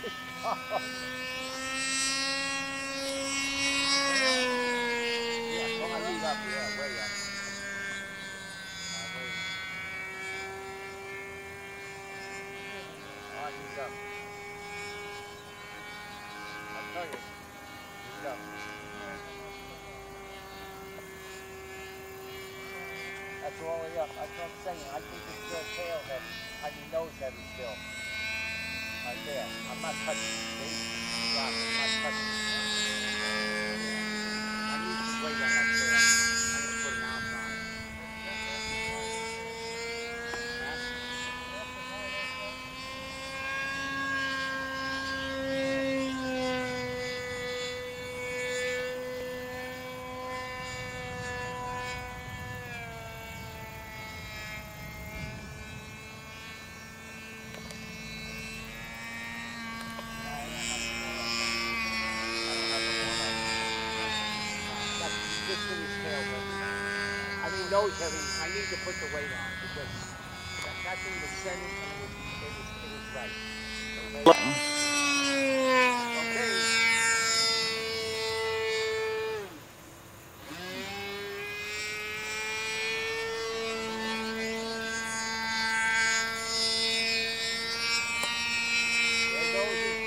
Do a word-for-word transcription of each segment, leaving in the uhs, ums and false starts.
Yeah, well, I need up, yeah, way up. Uh, I need up. I'll tell you, need up. That's all the way up. That's what I'm saying. I think it's your tail heavy. I mean nose heavy still. Right there. I'm not touching it, see? Yeah, I'm not touching it. I need some weight on that tail. I'm going to put an ounce on it. I mean nose heavy, I need to put the weight on because that, that thing was sending and it was, it was, it was right. So okay. There goes it.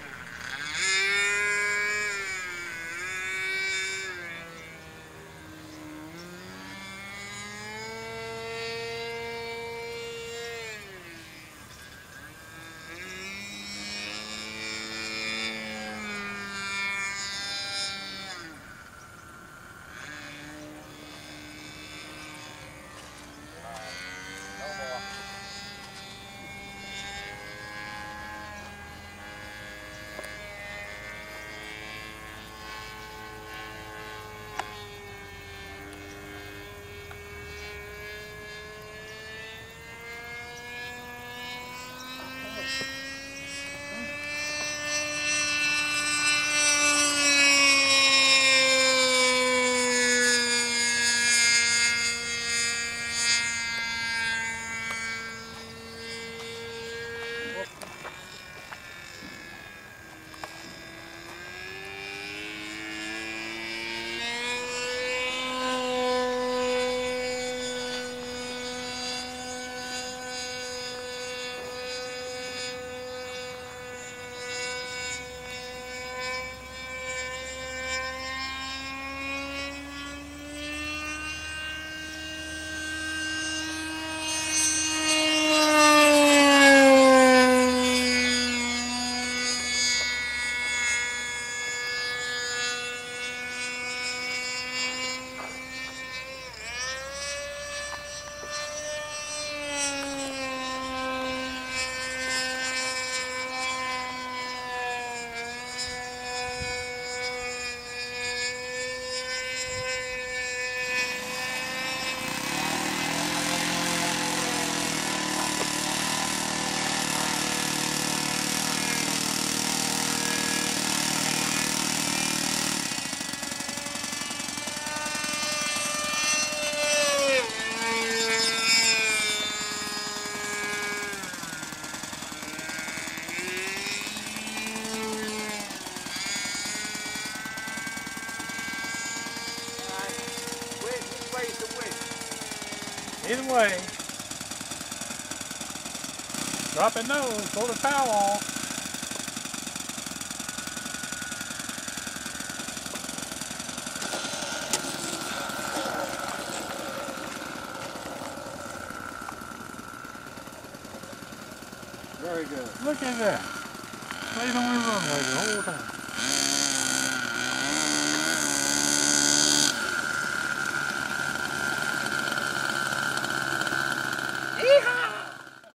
Either way, drop it nose, pull the towel off. Very good. Look at that. Laid on the runway the whole time.